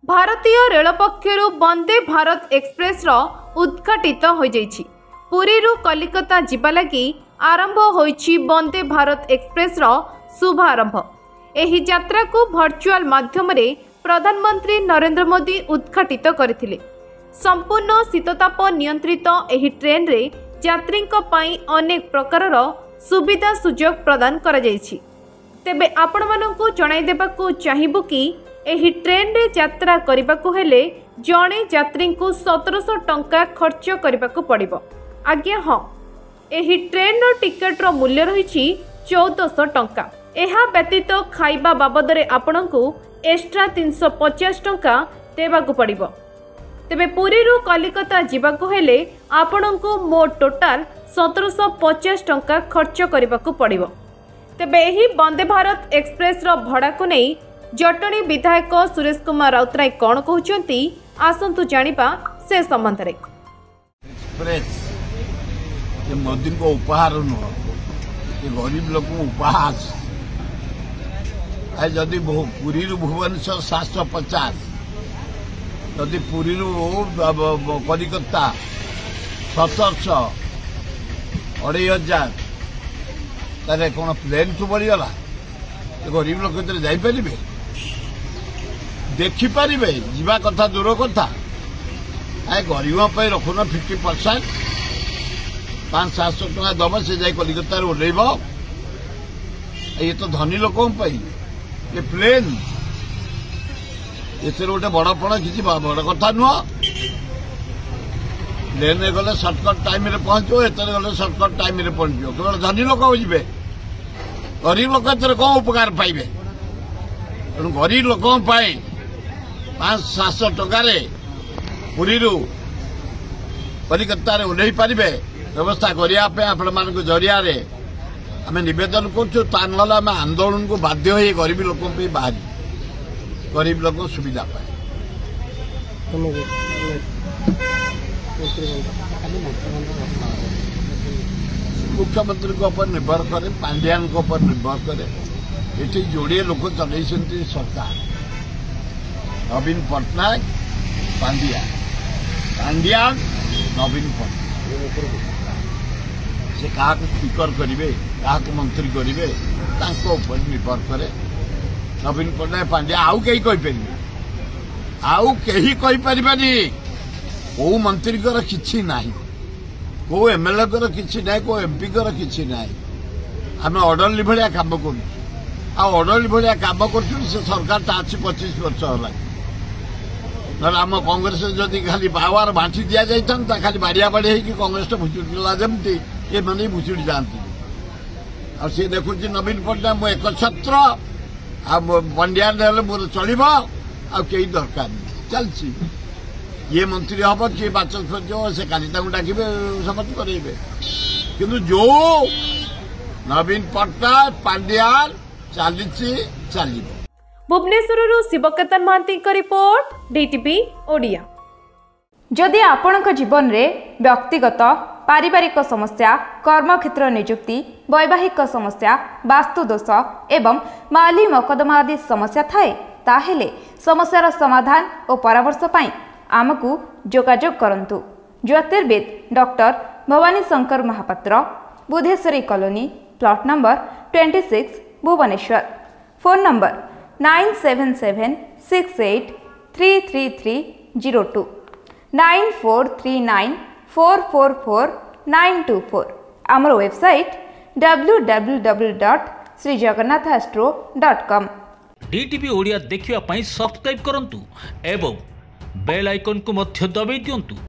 भारतीय रेल पक्षर वंदे भारत एक्सप्रेस उद्घाटित हो जाइछि। पुरी रु कलिकता जिबा लगी आरंभ होइछि वंदे भारत एक्सप्रेस शुभारंभ। एही यात्रा को वर्चुअल माध्यम रे प्रधानमंत्री नरेंद्र मोदी उद्घाटित करथिले। संपूर्ण शीतताप नियंत्रित एही ट्रेन रे यात्रींक पई अनेक प्रकारर सुविधा सुजोग प्रदान करा जाइछि। तेबे आपण मानकु जणाई देबाकू चाहिबु कि एही ट्रेन रे यात्रा करबाकू हेले जणे यात्री को 1700 टंका खर्च करबाकू पड़िबो। आज्ञा हाँ, एही ट्रेन रो टिकट रो मूल्य रहिछि 1400 टंका। एहा व्यतीत खाइबा बाबदरे आपणकू एक्स्ट्रा 350 टंका देबाकू पड़िबो। तेबे पुरी रु कलिकता जिबाकू हेले आपणकू मोट टोटाल 1750 टंका खर्च करबाकू पड़िबो। तेबे एही वंदे भारत एक्सप्रेस रो भड़ा को नहीं जटणी विधायक सुरेश कुमार राउतराय कौन कहते आसतु जानिबा से संबंध रे। एक्सप्रेस ये मोदी को उपहार नुह, ये गरीब लोक उपहास। जदि पुरी भुवनेश्वर 750, जदि पुरी कलिकता 1700 2500 तारे कौन प्लेन टू बढ़ीगला? गरीब लोक जापर देखिपारे जीवा कथा दूर कथा। गरीब रखुन 50% 500-700 टका दब से जाए कलिकतार ओह्लैब। ये तो धनी लोक ये प्लेन ये गोटे बड़पण किसी बड़ कथा नुह। प्लेन गले सर्टकट टाइम रे पहुंचो, एत गले सर्टकट टाइम रे पहुंचो। केवल धनी लोक जी, गरीब लोक कौन उपकार पाइबे? तेणु गरीब लोक 500-700 टकर पुरी कलिकतार ओह्लैई पारे व्यवस्था करने आपण मान जरिया आम नवेदन कर आम आंदोलन को बाध्य हो गरीब लोक बाहरी गरीब लोक सुविधा पाए। मुख्यमंत्री को ऊपर निर्भर करे, पांड्यान को ऊपर निर्भर करे। ये जोड़े लोक चल सरकार नवीन पट्टनायक पांड्यान नवीन पट्टनायक से क्या स्पीकर करेंगे, क्या मंत्री करेंगे, निर्भर करे। नवीन पट्टनायक पांड्या आउ कहीं कहीपर आउ कहीं कहीपरि कौ मंत्री किसी ना, को एमएलए किसी ना, को एमपी किसी ना। आम अर्डरली भाया कम करर्डरली भाया कम कर सरकार 25 वर्ष है। ना आम कांग्रेस जदि खाली पावर बांटी दि जाता खाली बाड़िया बाड़ी होगी कांग्रेस भुचुड़ा जमती ये मैंने भुचुड़ी जाती। आ सी देखुच नवीन पट्टनायक मो एक छत्र पंड्या मोर चलो आई दरकार चलती। ये मंत्री हम किए बाचस्पति से काली डाके समझ करेंगे किंतु जो नवीन पट्टनायक पांड्यान चली। भुवनेश्वर शिवकेतन महांती का रिपोर्ट डीटीवी ओडिया। जदि आपणक जीवन में व्यक्तिगत पारिवारिक समस्या, कर्मक्षेत्र नियुक्ति, वैवाहिक समस्या, वास्तुदोष एवं माली मकदमा आदि समस्या थाए ताहेले समस्यार समाधान और परामर्श पाई आमको जोगाजोग करंतु। ज्योतिर्विद doctor Bhabani Shankar Mahapatra, Budheswari colony, plot number 26, Bhubaneswar. Phone number 9776833302 9439444924। आमर वेबसाइट www.srijagannathastro.com। डीटीवी ओडिया देखिवा पई सब्सक्राइब करंतु एवं बेल आइकन को मध्य दबाई दियंतु।